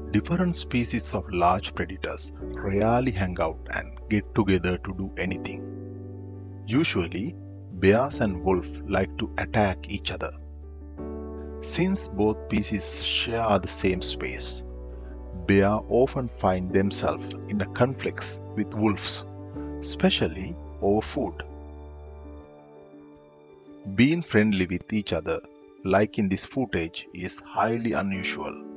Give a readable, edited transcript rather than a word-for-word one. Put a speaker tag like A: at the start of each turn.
A: Different species of large predators rarely hang out and get together to do anything. Usually, bears and wolves like to attack each other. Since both species share the same space, bears often find themselves in a conflict with wolves, especially over food. Being friendly with each other, like in this footage, is highly unusual.